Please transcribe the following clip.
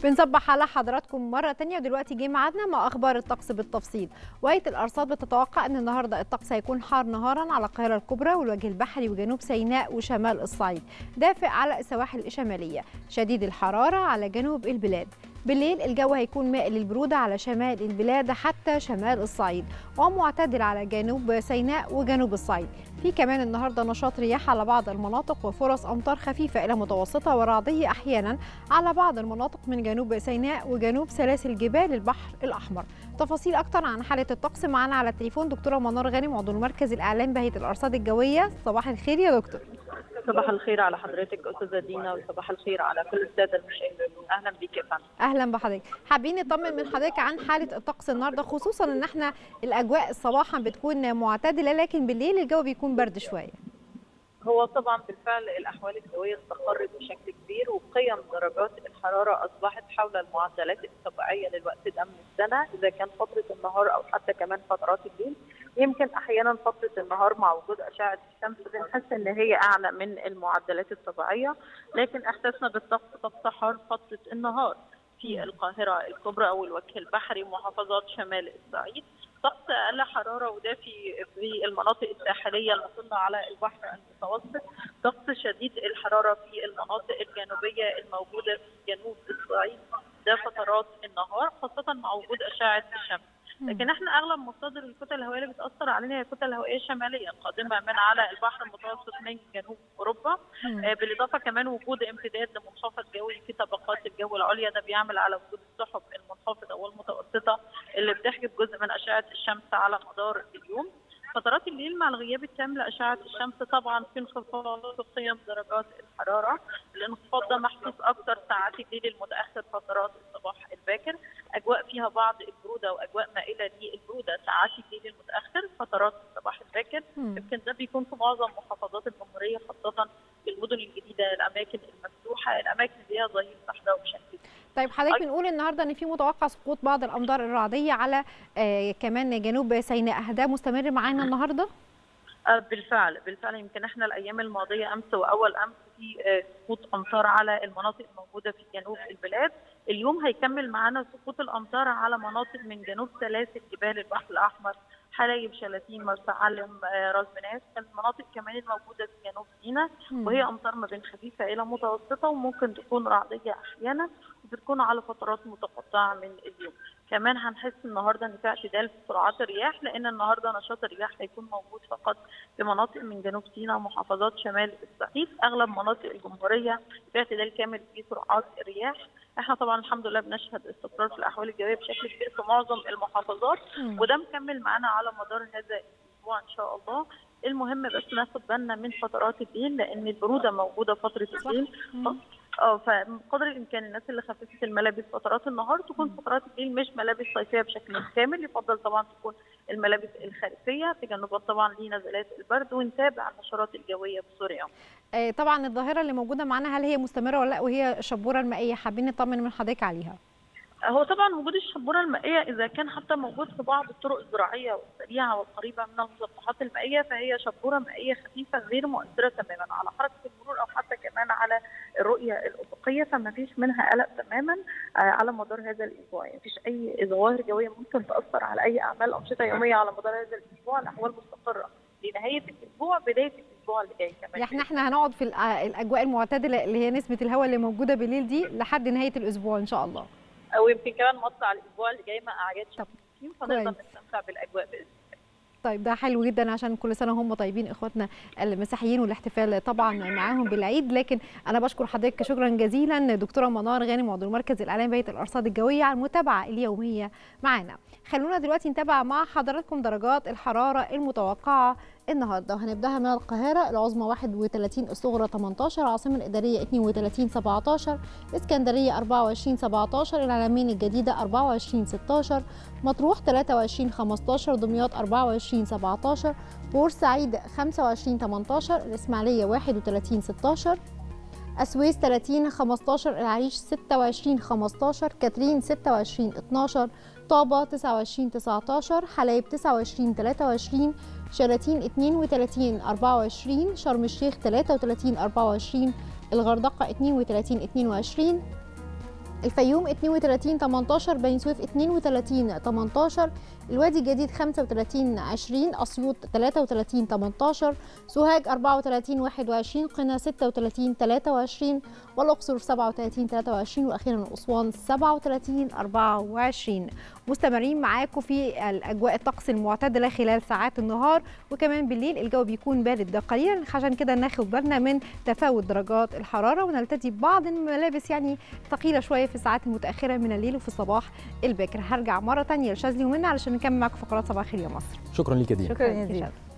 بنصبح على حضراتكم مرة تانية، ودلوقتي جه ميعادنا مع أخبار الطقس بالتفصيل. وهيئة الأرصاد بتتوقع أن النهاردة الطقس هيكون حار نهارا على القاهرة الكبرى والوجه البحري وجنوب سيناء وشمال الصعيد، دافئ على السواحل الشمالية، شديد الحرارة على جنوب البلاد. بالليل الجو هيكون مائل للبرودة على شمال البلاد حتى شمال الصعيد، ومعتدل على جنوب سيناء وجنوب الصعيد. في كمان النهارده نشاط رياح على بعض المناطق وفرص أمطار خفيفة إلى متوسطة ورعدية أحيانا على بعض المناطق من جنوب سيناء وجنوب سلاسل جبال البحر الأحمر. تفاصيل أكتر عن حالة الطقس معانا على التليفون دكتورة منار غانم، عضو المركز الإعلامي بهيئة الأرصاد الجوية. صباح الخير يا دكتور. صباح الخير على حضرتك استاذه دينا، وصباح الخير على كل الساده المشاهدين. اهلا بيك يا فندم. اهلا بحضرتك. حابين نطمن من حضرتك عن حاله الطقس النهارده، خصوصا ان احنا الاجواء صباحا بتكون معتدله لكن بالليل الجو بيكون برد شويه. هو طبعا بالفعل الاحوال الجويه استقرت بشكل كبير، وقيم درجات الحراره اصبحت حول المعدلات الطبيعيه للوقت ده من السنه، اذا كان فتره النهار او حتى كمان فترات الليل. يمكن احيانا فتره النهار مع وجود اشعه الشمس بنحس ان هي اعلى من المعدلات الطبيعيه، لكن احساسنا بالطقس حار فتره النهار في القاهره الكبرى او الوجه البحري ومحافظات شمال الصعيد. طقس اقل حراره ودافي في المناطق الساحليه المطله على البحر المتوسط. طقس شديد الحراره في المناطق الجنوبيه الموجوده في جنوب الصعيد ده فترات النهار، خاصه مع وجود اشعه الشمس. لكن احنا اغلب مصادر الكتل الهوائيه اللي بتاثر علينا هي كتل هوائيه شماليه قادمه من على البحر المتوسط من جنوب اوروبا، بالاضافه كمان وجود امتداد لمنخفض جوي في طبقات الجو العليا، ده بيعمل على وجود السحب المنخفضه والمتوسطه اللي بتحجب جزء من اشعه الشمس على مدار اليوم. فترات الليل مع الغياب التام لاشعه الشمس طبعا في انخفاض في قيم درجات الحراره. الانخفاض ده محسوس اكثر ساعات الليل المتاخر، فترات الصباح الباكر اجواء فيها بعض البروده واجواء مائله للبروده ساعات الليل المتاخر، فترات الصباح الباكر. يمكن ده بيكون في معظم محافظات الجمهوريه، خاصه في المدن الجديده، الاماكن المفتوحه، الاماكن اللي هي ظهير صحراء بشكل كبير. طيب حضرتك بنقول النهارده ان في متوقع سقوط بعض الامطار الرعديه على كمان جنوب سيناء، ده مستمر معانا النهارده؟ بالفعل يمكن احنا الايام الماضيه امس واول امس في سقوط امطار على المناطق الموجوده في جنوب البلاد. اليوم هيكمل معانا سقوط الامطار على مناطق من جنوب سلاسل جبال البحر الاحمر، حلايب، شلاتين، مرسى علم، راس بناس، المناطق كمان الموجوده في جنوب سيناء، وهي امطار ما بين خفيفه الى متوسطه وممكن تكون رعديه احيانا وبتكون على فترات متقطعه من اليوم. كمان هنحس النهارده ان في اعتدال في سرعات الرياح، لان النهارده نشاط الرياح هيكون موجود فقط في مناطق من جنوب سيناء ومحافظات شمال الصعيد. اغلب مناطق الجمهوريه في اعتدال كامل في سرعات الرياح. احنا طبعا الحمد لله بنشهد استقرار في الاحوال الجويه بشكل كبير في معظم المحافظات، وده مكمل معانا على مدار هذا الاسبوع ان شاء الله. المهم بس ناخد بالنا من فترات الليل، لان البروده موجوده فتره الليل. فقدر الامكان الناس اللي خففت الملابس فترات النهار تكون فترات الليل مش ملابس صيفيه بشكل كامل، يفضل طبعا تكون الملابس الخريفيه تجنبا طبعا لنزلات البرد، ونتابع النشرات الجويه بسرعه. طبعا الظاهره اللي موجوده معانا هل هي مستمره ولا لا، وهي الشبوره المائيه حابين نطمن من حضرتك عليها؟ هو طبعا وجود الشبوره المائيه اذا كان حتى موجود في بعض الطرق الزراعيه والسريعه والقريبه من المسطحات المائيه، فهي شبوره مائيه خفيفه غير مؤثره تماما على حركه المرور او حتى كمان على الرؤيه الافقيه، فما فيش منها قلق تماما على مدار هذا الاسبوع. يعني مفيش اي ظواهر جويه ممكن تاثر على اي اعمال انشطه يوميه على مدار هذا الاسبوع. الاحوال مستقره لنهايه الاسبوع بدايه الاسبوع اللي جاي كمان. يعني احنا هنقعد في الاجواء المعتدله اللي هي نسبه الهواء اللي موجوده بالليل دي لحد نهايه الاسبوع ان شاء الله، او يمكن كمان مطلع الاسبوع اللي جاي مع اعياد شمسيين، فنقدر نستمتع بالاجواء باذن الله. طيب ده حلو جدا، عشان كل سنه هم طيبين اخواتنا المسيحيين، والاحتفال طبعا معاهم بالعيد. لكن انا بشكر حضرتك شكرا جزيلا دكتوره منار غانم، عضو المركز الاعلامي بهيئه الارصاد الجويه، على المتابعه اليوميه معانا. خلونا دلوقتي نتابع مع حضراتكم درجات الحراره المتوقعه النهارده، وهنبداها من القاهره. العظمى 31، الصغرى 18، العاصمه الاداريه 32 17، اسكندريه 24 17، العلمين الجديده 24 16، مطروح 23 15، دمياط 24 17، بورسعيد 25 18، الاسماعيليه 31 16، السويس 30 15، العريش 26 15، كاترين 26 12، طابة 29 19، حلايب 29 23، شلاتين 32 24، شرم الشيخ 33 24، الغردقة 32 22، الفيوم 32 18، بني سويف 32 18، الوادي الجديد 35 20، أسيوط 33 18، سوهاج 34 21، قنا 36 23، والأقصر 37 23، وأخيرا أسوان 37 24. مستمرين معاكم في الأجواء الطقس المعتدلة خلال ساعات النهار، وكمان بالليل الجو بيكون بارد قليلا، عشان كده ناخد بالنا من تفاوت درجات الحرارة ونلتدي ببعض الملابس يعني ثقيلة شوية في الساعات المتأخرة من الليل وفي الصباح الباكر. هرجع مرة تانية لشاذلي ومنى علشان نكمل معاكم فقرات صباح الخير يا مصر. شكرا لك يا دينا. شكرا يا دينا.